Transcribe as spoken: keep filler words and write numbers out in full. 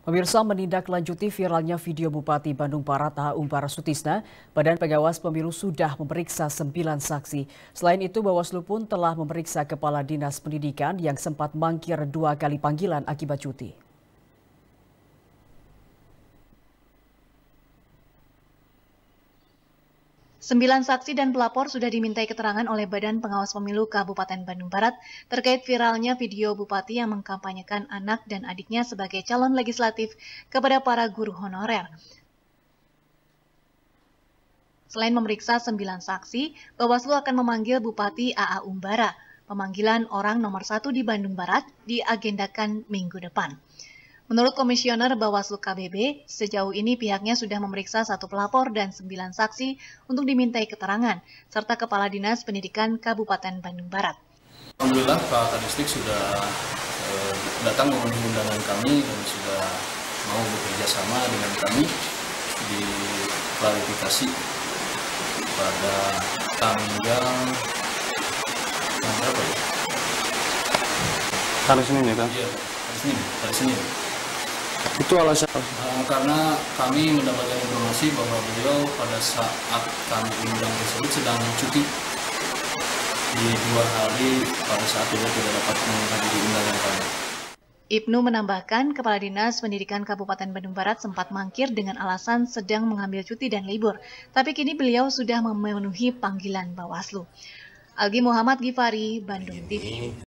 Pemirsa, menindaklanjuti viralnya video Bupati Bandung Barat A A Umbara Sutisna, Badan Pengawas Pemilu sudah memeriksa sembilan saksi. Selain itu, Bawaslu pun telah memeriksa Kepala Dinas Pendidikan yang sempat mangkir dua kali panggilan akibat cuti. Sembilan saksi dan pelapor sudah dimintai keterangan oleh Badan Pengawas Pemilu Kabupaten Bandung Barat terkait viralnya video Bupati yang mengkampanyekan anak dan adiknya sebagai calon legislatif kepada para guru honorer. Selain memeriksa sembilan saksi, Bawaslu akan memanggil Bupati A A Umbara. Pemanggilan orang nomor satu di Bandung Barat diagendakan minggu depan. Menurut Komisioner Bawaslu K B B, sejauh ini pihaknya sudah memeriksa satu pelapor dan sembilan saksi untuk dimintai keterangan, serta Kepala Dinas Pendidikan Kabupaten Bandung Barat. Alhamdulillah Pak Kadistik sudah eh, datang memenuhi undangan kami dan sudah mau bekerja sama dengan kami di klarifikasi pada tanggal tanggal berapa ya? Hari Senin ya kan? Iya, hari Senin, hari Senin. Itu alasan Uh, karena kami mendapatkan informasi bahwa beliau pada saat kami undang tersebut sedang cuti di dua hari pada saat beliau tidak dapat menghadiri undangan kami. Ibnu menambahkan Kepala Dinas Pendidikan Kabupaten Bandung Barat sempat mangkir dengan alasan sedang mengambil cuti dan libur, tapi kini beliau sudah memenuhi panggilan Bawaslu. Algi Muhammad Gifari, Bandung T V.